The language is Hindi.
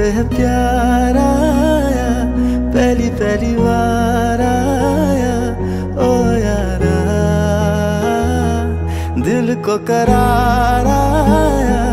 है प्यार आया, पहली पहली बार आया ओ यारा, दिल को करार आया।